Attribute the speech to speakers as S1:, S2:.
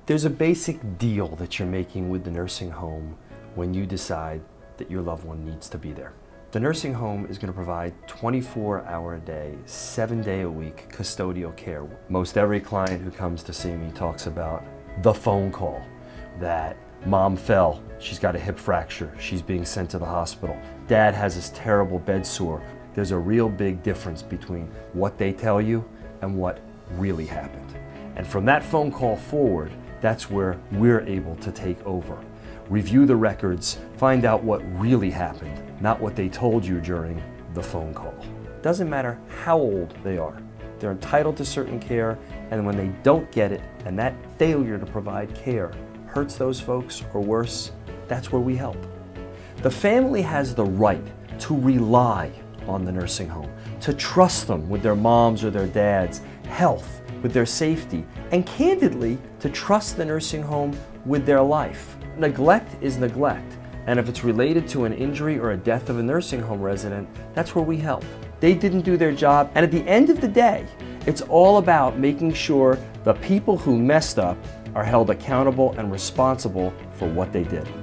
S1: There's a basic deal that you're making with the nursing home when you decide that your loved one needs to be there. The nursing home is going to provide 24-hour a day, 7-day a week custodial care. Most every client who comes to see me talks about the phone call, that mom fell, she's got a hip fracture, she's being sent to the hospital. Dad has this terrible bed sore. There's a real big difference between what they tell you and what really happened. And from that phone call forward, that's where we're able to take over. Review the records, find out what really happened, not what they told you during the phone call. Doesn't matter how old they are. They're entitled to certain care, and when they don't get it, and that failure to provide care hurts those folks, or worse, that's where we help. The family has the right to rely on the nursing home, to trust them with their mom's or their dad's health, with their safety, and candidly, to trust the nursing home with their life. Neglect is neglect, and if it's related to an injury or a death of a nursing home resident, that's where we help. They didn't do their job, and at the end of the day, it's all about making sure the people who messed up are held accountable and responsible for what they did.